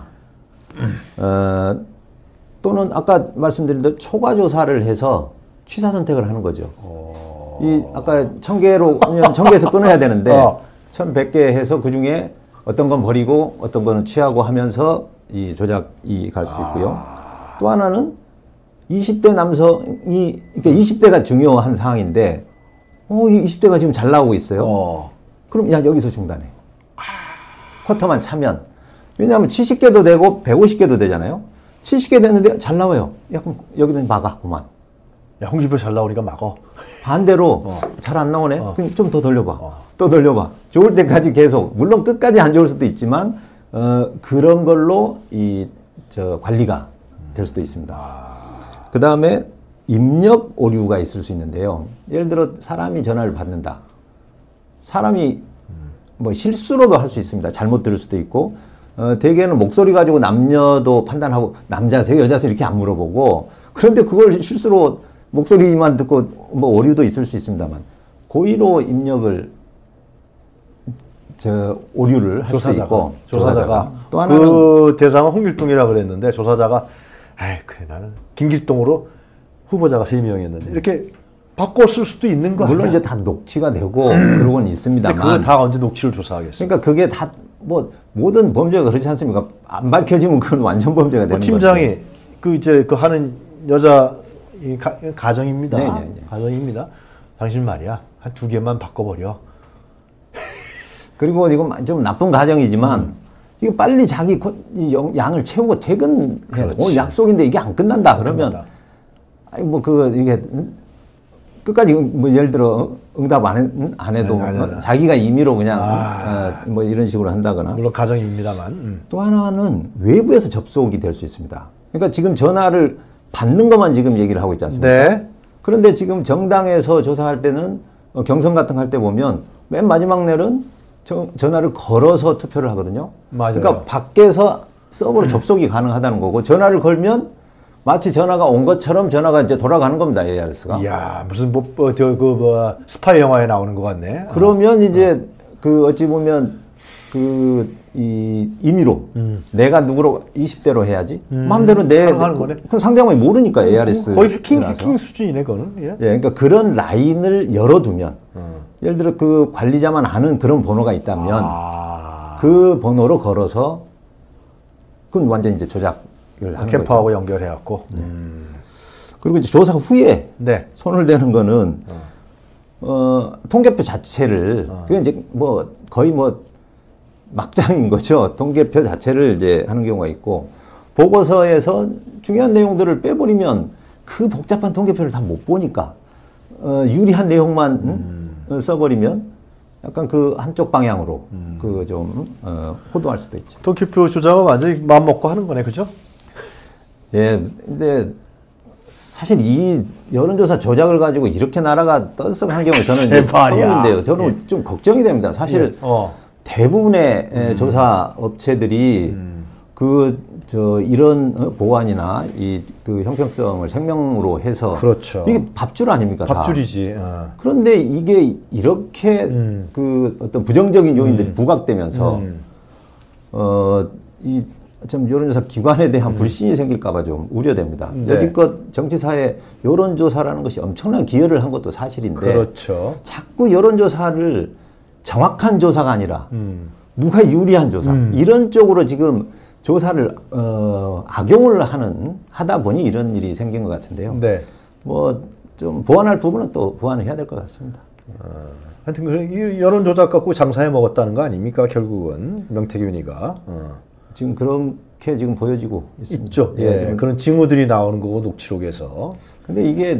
또는 아까 말씀드린 대로 초과 조사를 해서 취사 선택을 하는 거죠. 이 아까 1000개로 그냥 1000개에서 끊어야 되는데 1100개 해서 그 중에 어떤 건 버리고 어떤 거는 취하고 하면서 이 조작이 갈 수 있고요. 또 하나는 20대 남성이 그러니까 20대가 중요한 상황인데 이 20대가 지금 잘 나오고 있어요. 그럼 야 여기서 중단해. 쿼터만 차면 왜냐하면 70개도 되고 150개도 되잖아요. 70개 됐는데 잘 나와요. 야 그럼 여기는 막아 그만. 야 홍준표 잘 나오니까 막어. 반대로 잘 안 나오네. 그럼 좀 더 돌려봐. 또 돌려봐. 좋을 때까지 계속. 물론 끝까지 안 좋을 수도 있지만 그런 걸로 관리가 될 수도 있습니다. 그 다음에 입력 오류가 있을 수 있는데요. 예를 들어 사람이 전화를 받는다. 사람이 뭐 실수로도 할 수 있습니다. 잘못 들을 수도 있고 대개는 목소리 가지고 남녀도 판단하고 남자세요 여자세요 이렇게 안 물어보고 그런데 그걸 실수로 목소리만 듣고 뭐 오류도 있을 수 있습니다만 고의로 입력을 오류를 할 수도 있고 조사자가 또 하나는 그 대상은 홍길동이라 그랬는데 조사자가 아이 그래 나는 김길동으로 후보자가 3명이었는데 이렇게 바꿔 쓸 수도 있는 거 물론 아니야? 이제 다 녹취가 되고 그러고는 있습니다만 그거 다 언제 녹취를 조사하겠어? 그러니까 그게 다 뭐 모든 범죄가 그렇지 않습니까? 안 밝혀지면 그건 완전 범죄가 되는 거죠. 팀장이 그 하는 여자 가정입니다. 네네네. 가정입니다. 당신 말이야 한 2개만 바꿔버려. 그리고 이건 좀 나쁜 가정이지만 이거 빨리 자기 양을 채우고 퇴근해. 오늘 약속인데 이게 안 끝난다 그러면 아니 뭐 이게 끝까지 뭐 예를 들어 응답 안 해도 자기가 임의로 그냥 뭐 이런 식으로 한다거나. 물론 가정입니다만. 또 하나는 외부에서 접속이 될 수 있습니다. 그러니까 지금 전화를 받는 것만 지금 얘기를 하고 있지 않습니까? 네. 그런데 지금 정당에서 조사할 때는 경선 같은 거 할 때 보면 맨 마지막 날은 전화를 걸어서 투표를 하거든요. 맞아요. 그러니까 밖에서 서버로 접속이 가능하다는 거고 전화를 걸면 마치 전화가 온 것처럼 전화가 이제 돌아가는 겁니다. ARS가. 이야, 무슨 스파이 영화에 나오는 것 같네. 그러면 이제 그 어찌 보면 이 임의로 내가 누구로 20대로 해야지 마음대로 하는 거네. 그 상대방이 모르니까 ARS 거의 해킹 수준이네, 그거는. 예. 예, 그러니까 그런 라인을 열어두면 예를 들어 그 관리자만 아는 그런 번호가 있다면 그 번호로 걸어서 그건 완전 이제 조작을 하는 캠프하고 거죠. 연결해갖고. 그리고 이제 조사 후에 네. 손을 대는 거는 통계표 자체를 그게 이제 뭐 거의 뭐 막장인 거죠. 통계표 자체를 이제 하는 경우가 있고 보고서에서 중요한 내용들을 빼버리면 그 복잡한 통계표를 다 못 보니까 유리한 내용만 써버리면 약간 그 한쪽 방향으로 그 좀 호도할 수도 있죠. 통계표 조작은 완전히 마음 먹고 하는 거네, 그죠? 예, 근데 사실 이 여론조사 조작을 가지고 이렇게 나라가 떠들썩한 경우 저는 제발이야. 처음인데요. 저는 좀 걱정이 됩니다. 사실 대부분의 조사 업체들이 이런 보안이나 그 형평성을 생명으로 해서 그렇죠. 이게 밥줄 아닙니까? 밥줄이지. 그런데 이게 이렇게 그 어떤 부정적인 요인들이 부각되면서 좀 여론조사 기관에 대한 불신이 생길까봐 좀 우려됩니다. 네. 여지껏 정치사회 여론조사라는 것이 엄청난 기여를 한 것도 사실인데 그렇죠. 자꾸 여론조사를 정확한 조사가 아니라 누가 유리한 조사 이런 쪽으로 지금 조사를 악용을 하다 보니 이런 일이 생긴 것 같은데요. 네. 뭐 좀 보완할 부분은 또 보완을 해야 될 것 같습니다. 하여튼 이 여론 조작 갖고 장사해 먹었다는 거 아닙니까? 결국은 명태균이가 지금 그렇게 지금 보여지고 있습니다. 있죠. 예, 그런 징후들이 나오는 거고 녹취록에서. 근데 이게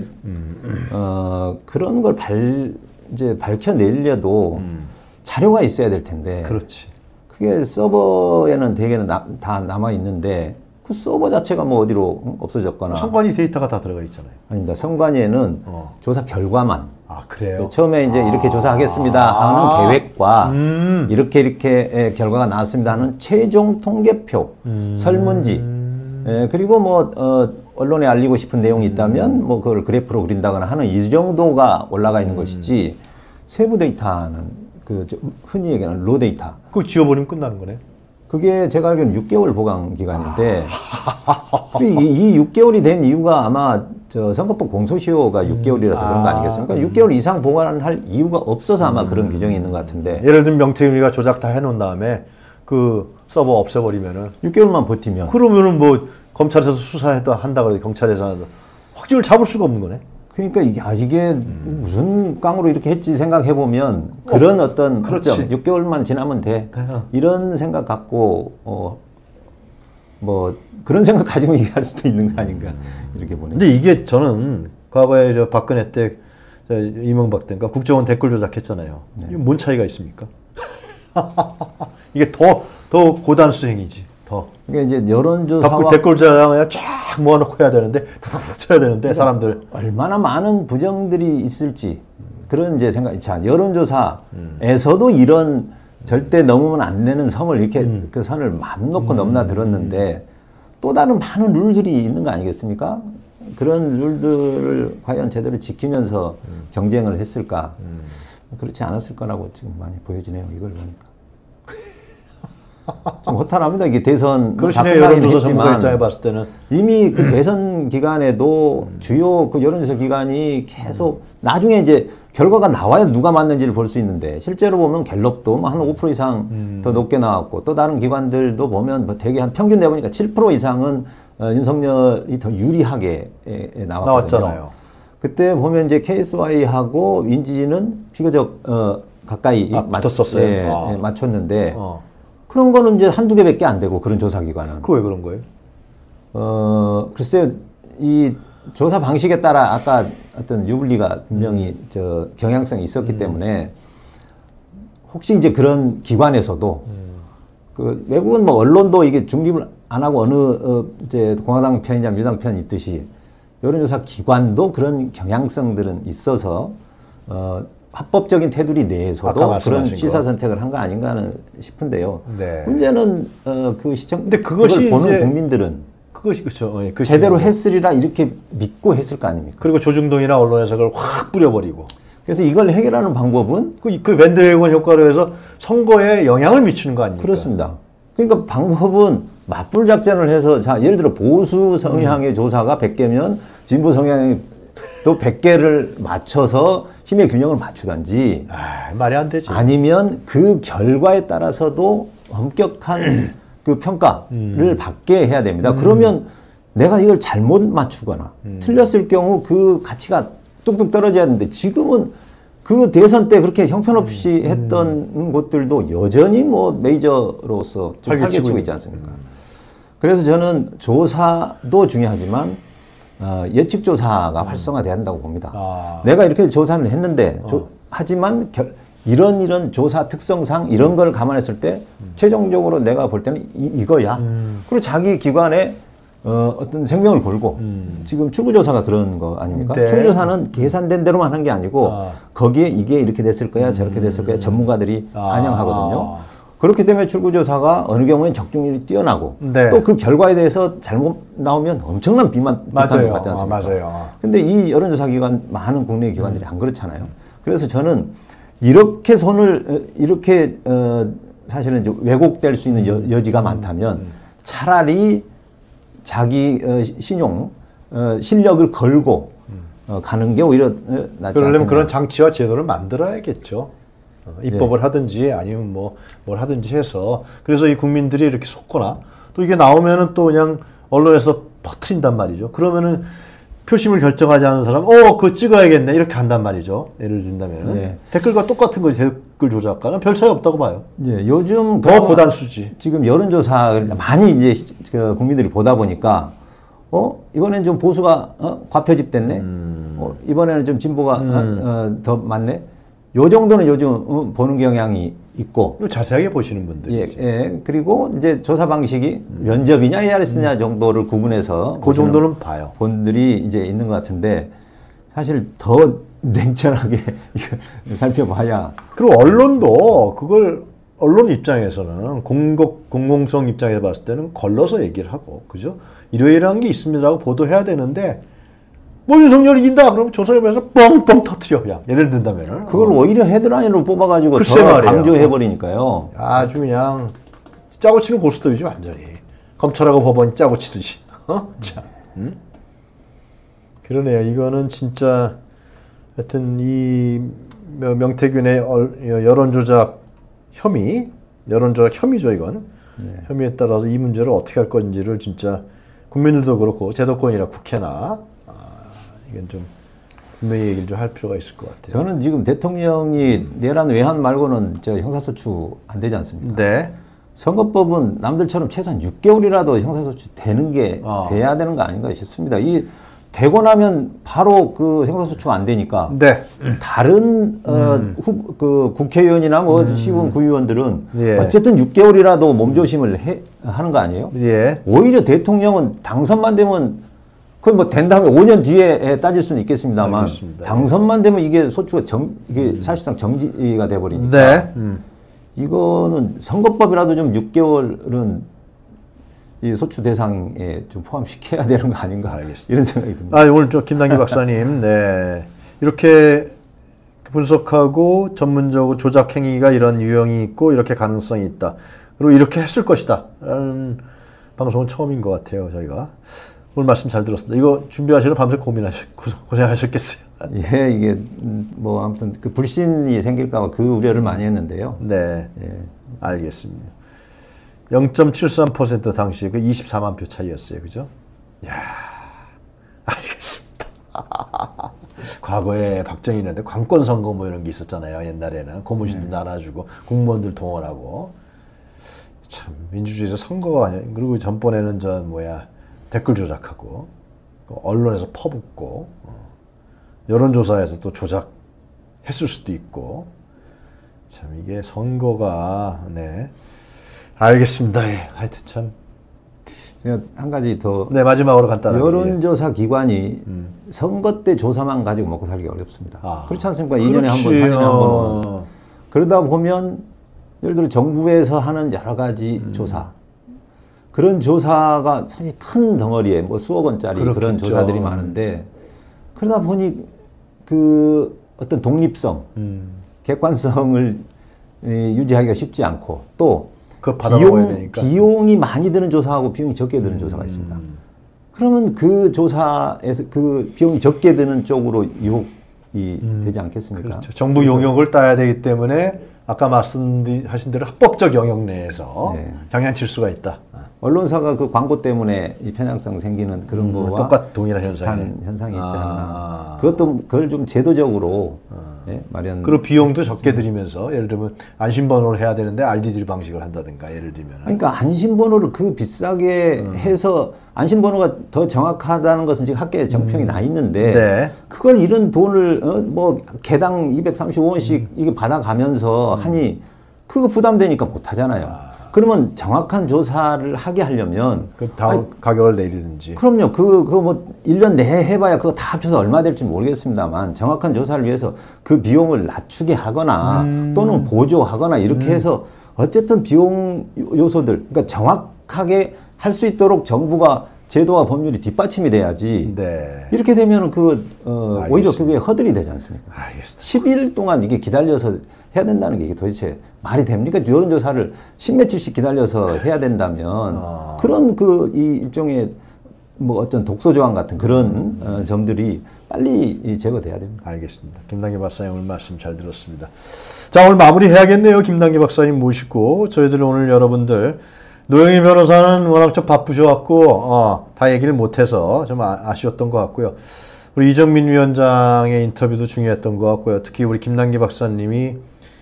그런 걸 이제 밝혀내려도 자료가 있어야 될 텐데. 그렇지. 그게 서버에는 대개는 다 남아 있는데 그 서버 자체가 뭐 어디로 없어졌거나. 선관위 데이터가 다 들어가 있잖아요. 아닙니다. 선관위에는 조사 결과만. 아, 그래요? 처음에 이제 이렇게 조사하겠습니다 하는 계획과 이렇게 결과가 나왔습니다 하는 최종 통계표, 설문지, 그리고 뭐 언론에 알리고 싶은 내용이 있다면 뭐 그걸 그래프로 그린다거나 하는 이 정도가 올라가 있는 것이지 세부 데이터는 흔히 얘기하는 로 데이터. 그거 지워버리면 끝나는 거네. 그게 제가 알기로는 6개월 보관 기간인데 이 6개월이 된 이유가 아마 선거법 공소시효가 6개월이라서 그런 거 아니겠습니까? 6개월 이상 보관할 이유가 없어서 아마 그런 규정이 있는 것 같은데. 예를 들면 명태균이가 조작 다 해놓은 다음에 그 서버 없애버리면은 6개월만 버티면. 그러면은 뭐 검찰에서 한다고 경찰에서 확증을 잡을 수가 없는 거네. 그러니까 이게 무슨 깡으로 이렇게 했지 생각해보면 그런 어떤 그렇지. 6개월만 지나면 돼. 이런 생각 갖고 뭐 그런 생각 가지고 얘기할 수도 있는 거 아닌가 이렇게 보네요. 근데 이게 저는 과거에 박근혜 때 이명박 때인가 국정원 댓글 조작했잖아요. 네. 이게 뭔 차이가 있습니까? 이게 더 고단수 행위지. 더. 그러니까 이제 여론조사와 댓글 조작을 쫙 모아놓고 해야 되는데 탁탁 쳐야 되는데 사람들 얼마나 많은 부정들이 있을지 그런 이제 생각. 자, 여론조사에서도 이런 절대 넘으면 안 되는 선을 이렇게 그 선을 맘 놓고 넘나들었는데 또 다른 많은 룰들이 있는 거 아니겠습니까? 그런 룰들을 과연 제대로 지키면서 경쟁을 했을까? 그렇지 않았을 거라고 지금 많이 보여지네요. 이걸 보니까. 좀 허탈합니다. 이게 대선 그러시네. 여론조사 전문가 입장에 봤을 때는 이미 그 대선 기간에도 주요 그 여론조사 기관이 계속 나중에 이제 결과가 나와야 누가 맞는지를 볼 수 있는데 실제로 보면 갤럽도 뭐 한 5% 이상 더 높게 나왔고 또 다른 기관들도 보면 뭐 대개 한 평균 내보니까 7% 이상은 윤석열이 더 유리하게 나왔잖아요. 그때 보면 이제 KSY하고 민주주의는 비교적 가까이 붙었었어요. 예, 맞췄는데 그런 거는 이제 한두 개밖에 안 되고 그런 조사 기관은. 그 왜 그런 거예요? 글쎄요, 이 조사 방식에 따라 아까 어떤 유불리가 분명히 경향성이 있었기 때문에 혹시 이제 그런 기관에서도 그 외국은 뭐 언론도 이게 중립을 안 하고 어느 이제 공화당 편이냐 민주당 편이 있듯이 여론조사 기관도 그런 경향성들은 있어서 합법적인 테두리 내에서도 그런 시사 선택을 한 거 아닌가 싶은데요. 네. 문제는 그 근데 그것이 보는 이제 국민들은 그것이 그렇죠. 예, 제대로 했으리라 이렇게 믿고 했을 거 아닙니까? 그리고 조중동이나 언론에서 그걸 확 뿌려버리고. 그래서 이걸 해결하는 방법은 그 밴드웨건 효과로 해서 선거에 영향을 미치는 거 아닙니까? 그렇습니다. 그러니까 방법은 맞불 작전을 해서 자 예를 들어 보수 성향의 조사가 100개면 진보 성향의 또 100개를 맞춰서 힘의 균형을 맞추든지 말이 안 되지. 아니면 그 결과에 따라서도 엄격한 그 평가를 받게 해야 됩니다. 그러면 내가 이걸 잘못 맞추거나 틀렸을 경우 그 가치가 뚝뚝 떨어져야 하는데 지금은 그 대선 때 그렇게 형편없이 했던 곳들도 여전히 뭐 메이저로서 좀 활개치고 있지 않습니까? 그래서 저는 조사도 중요하지만 예측 조사가 활성화돼야 한다고 봅니다. 내가 이렇게 조사를 했는데 하지만 이런 조사 특성상 이런 걸 감안했을 때 최종적으로 내가 볼 때는 이거야. 그리고 자기 기관에 어떤 생명을 걸고 지금 출구조사가 그런 거 아닙니까? 네. 출구조사는 계산된 대로만 한 게 아니고 거기에 이게 이렇게 됐을 거야 저렇게 됐을 거야 전문가들이 반영하거든요. 그렇기 때문에 출구조사가 어느 경우에는 적중률이 뛰어나고 네. 또 그 결과에 대해서 잘못 나오면 엄청난 비판을 맞아요. 받지 않습니까? 맞아요. 근데 이 여론조사 기관 많은 국내 기관들이 안 그렇잖아요. 그래서 저는 이렇게 이렇게 사실은 왜곡될 수 있는 여지가 많다면 차라리 자기 신용 실력을 걸고 가는 게 오히려 낫지 않겠냐. 그러려면 그런 장치와 제도를 만들어야겠죠. 입법을 하든지 아니면 뭘 하든지 해서. 그래서 이 국민들이 이렇게 속거나 또 이게 나오면은 또 그냥 언론에서 퍼뜨린단 말이죠. 그러면은 표심을 결정하지 않은 사람, 그거 찍어야겠네. 이렇게 한단 말이죠. 예를 든다면. 네. 댓글과 똑같은 거지. 댓글 조작과는 별 차이 없다고 봐요. 예, 요즘 더 고단수지. 지금 여론조사를 많이 이제 국민들이 보다 보니까, 이번엔 좀 보수가, 과표집됐네? 이번에는 좀 진보가, 더 많네? 요 정도는 요즘 보는 경향이 있고. 자세하게 보시는 분들이. 예. 그리고 이제 조사 방식이 면접이냐, ARS냐 정도를 구분해서. 그 정도는 봐요. 분들이 이제 있는 것 같은데, 사실 더 냉철하게 살펴봐야. 그리고 언론도 그걸, 언론 입장에서는 공공성 입장에서 봤을 때는 걸러서 얘기를 하고, 그죠? 이러이러한 게 있습니다라고 보도해야 되는데, 윤석열이 이긴다! 그러면 조선일보에서 뻥뻥 터뜨려. 그냥. 예를 든다면은. 그걸 오히려 헤드라인으로 뽑아가지고 더 강조해버리니까요. 아주 그냥 짜고 치는 고스톱이지, 완전히. 검찰하고 법원이 짜고 치듯이. 참. 그러네요. 이거는 진짜, 하여튼 이 명태균의 여론조작 혐의죠, 이건. 네. 혐의에 따라서 이 문제를 어떻게 할 건지를 진짜 국민들도 그렇고, 제도권이나 국회나, 이건 좀 분명히 얘기를 좀 할 필요가 있을 것 같아요. 저는 지금 대통령이 내란 외환 말고는 형사소추 안 되지 않습니까? 네. 선거법은 남들처럼 최소한 6개월이라도 형사소추 되는 게 돼야 되는 거 아닌가 싶습니다. 이 되고 나면 바로 그 형사소추가 안 되니까 네. 다른 그 국회의원이나 시군 구의원들은 예. 어쨌든 6개월이라도 몸조심을 하는 거 아니에요? 예. 오히려 대통령은 당선만 되면 그건 된 다음에 5년 뒤에 따질 수는 있겠습니다만 알겠습니다. 당선만 되면 이게 소추가 이게 사실상 정지가 돼버리니까 네. 이거는 선거법이라도 좀 6개월은 이 소추 대상에 좀 포함시켜야 되는 거 아닌가. 알겠습니다. 이런 생각이 듭니다. 오늘 김남기 박사님, 네. 이렇게 분석하고 전문적으로 조작 행위가 이런 유형이 있고 이렇게 가능성이 있다. 그리고 이렇게 했을 것이다. 라는 방송은 처음인 것 같아요, 저희가. 오늘 말씀 잘 들었습니다. 이거 준비하시러 밤새 고생하셨겠어요. 예, 이게 아무튼 그 불신이 생길까봐 그 우려를 많이 했는데요. 네, 예. 알겠습니다. 0.73% 당시 그 24만 표 차이였어요, 그죠? 야, 알겠습니다. 과거에 박정희는데 관권 선거 이런 게 있었잖아요. 옛날에는 고무신도 나눠주고 공무원들 동원하고 참 민주주의에서 선거가 아니야. 그리고 전번에는 댓글 조작하고 언론에서 퍼붓고 여론조사에서 또 조작했을 수도 있고 참 이게 선거가 네 알겠습니다. 예. 하여튼 참 제가 한 가지 더 네 마지막으로 간단하게 여론조사 기관이 선거 때 조사만 가지고 먹고 살기 어렵습니다. 그렇지 않습니까? 2년에 한 번, 4년에 한 번. 그러다 보면 예를 들어 정부에서 하는 여러 가지 조사 그런 조사가 사실 큰 덩어리에 뭐 수억 원짜리 그런 그렇겠죠. 조사들이 많은데 그러다 보니 그 어떤 독립성, 객관성을 유지하기가 쉽지 않고 또 그거 받아먹어야 되니까. 비용이 많이 드는 조사하고 비용이 적게 드는 조사가 있습니다. 그러면 그 조사에서 그 비용이 적게 드는 쪽으로 유혹이 되지 않겠습니까? 그렇죠. 정부 용역을 따야 되기 때문에 아까 말씀하신 대로 합법적 영역 내에서 네. 장난칠 수가 있다. 언론사가 그 광고 때문에 이 편향성 생기는 그런 거와 동일한 비슷한 현상이 있지 않나. 그걸 좀 제도적으로 예, 마련. 그리고 비용도 적게 들이면서 예를 들면 안심번호를 해야 되는데 RDD 방식을 한다든가 예를 들면. 그러니까 안심번호를 그 비싸게 해서 안심번호가 더 정확하다는 것은 지금 학계에 정평이 나 있는데 네. 그걸 이런 돈을 뭐 개당 235원씩 이게 받아가면서 하니 그거 부담되니까 못 하잖아요. 그러면 정확한 조사를 하게 하려면 그 다음 가격을 내리든지. 그럼요. 그거 뭐 1년 내에 해봐야 그거 다 합쳐서 얼마 될지 모르겠습니다만 정확한 조사를 위해서 그 비용을 낮추게 하거나 또는 보조하거나 이렇게 해서 어쨌든 비용 요소들, 그러니까 정확하게 할 수 있도록 정부가 제도와 법률이 뒷받침이 돼야지. 네. 이렇게 되면 오히려 그게 허들이 되지 않습니까? 알겠습니다. 10일 동안 이게 기다려서 해야 된다는 게 이게 도대체 말이 됩니까? 여론조사를 10며칠씩 기다려서 해야 된다면 그런 이 일종의 뭐 어떤 독소조항 같은 그런 점들이 빨리 제거돼야 됩니다. 알겠습니다. 김남기 박사님 오늘 말씀 잘 들었습니다. 자, 오늘 마무리해야겠네요. 김남기 박사님 모시고 저희들 오늘 여러분들 노영희 변호사는 워낙 좀 바쁘셔갖고 다 얘기를 못해서 좀 아쉬웠던 것 같고요. 우리 이정민 위원장의 인터뷰도 중요했던 것 같고요. 특히 우리 김남기 박사님이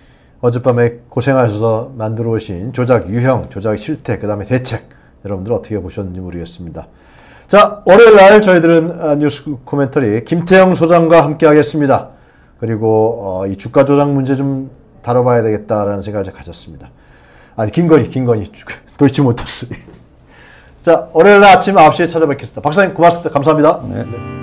어젯밤에 고생하셔서 만들어 오신 조작 유형, 조작 실태, 그 다음에 대책 여러분들 어떻게 보셨는지 모르겠습니다. 자, 월요일 날 저희들은 뉴스 코멘터리 김태형 소장과 함께 하겠습니다. 그리고 이 주가 조작 문제 좀 다뤄봐야 되겠다라는 생각을 가졌습니다. 아니 김건희 도이치모터스. 자, 월요일 날 아침 9시에 찾아뵙겠습니다. 박사님 고맙습니다. 감사합니다. 네.